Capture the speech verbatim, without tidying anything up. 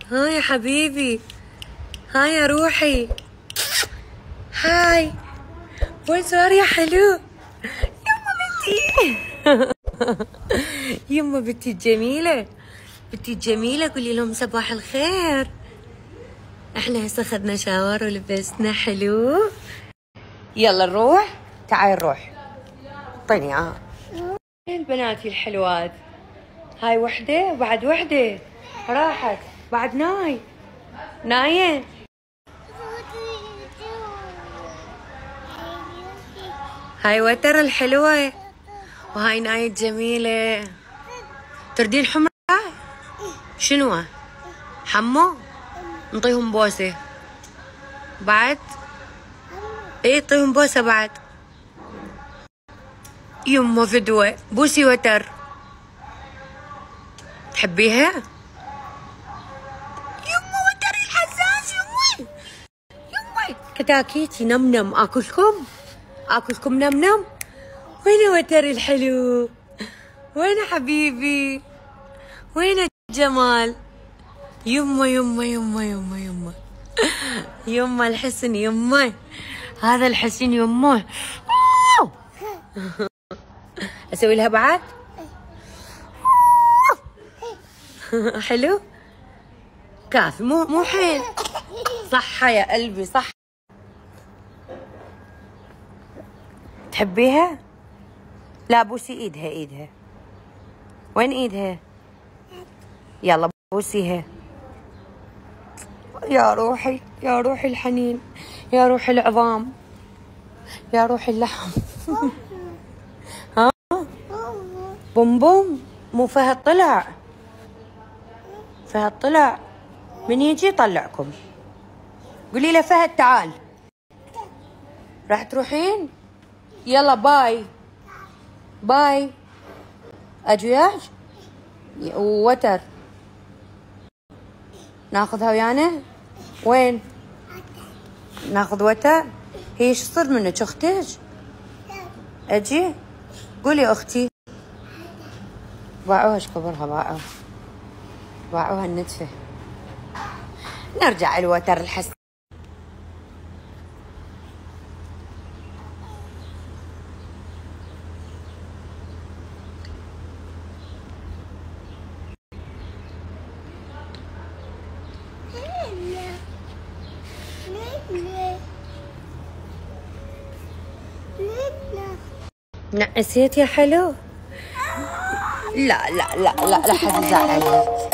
هاي يا حبيبي، هاي يا روحي، هاي بونسوار يا حلو. يما بنتي يما بنتي الجميلة، بنتي الجميلة، قولي لهم صباح الخير. احنا هسه اخذنا شاور ولبسنا حلو. يلا نروح، تعالي نروح. اعطيني اياها. البنات الحلوات، هاي وحدة وبعد وحدة راحت، بعد ناي ناين. هاي وتر الحلوة، وهاي ناي الجميلة. تردين حمرة؟ شنو؟ حمو؟ نطيهم بوسة بعد؟ ايه طيهم بوسة بعد. يمه فدوة، بوسي وتر. تحبيها؟ يمه وتر الحساس. يمه يمه كتاكيتي نمنم. اكلكم اكلكم نمنم. وين وتر الحلو؟ وين حبيبي؟ وين الجمال؟ يمه يمه يمه يمه يمه يمه الحسن. يمه هذا الحسن. يمه اسوي لها بعد؟ حلو؟ كافي، مو مو حيل. صحة يا قلبي، صح. تحبيها؟ لا بوسي ايدها. ايدها وين ايدها؟ يلا بوسيها. يا روحي، يا روحي الحنين، يا روحي العظام، يا روحي اللحم. ها بوم بوم. مو فهد طلع، فهد طلع. من يجي يطلعكم قولي له فهد تعال. راح تروحين؟ يلا باي باي. اجي وياك ووتر ناخذها ويانا. وين ناخذ وتر؟ هي ايش صار منك اختك؟ اجي قولي اختي. باعوها ايش كبرها. باعوها باعوها النتفه. نرجع الوتر الحسن. نقسيت يا حلو؟ لا لا لا لا لا حد يزعلك.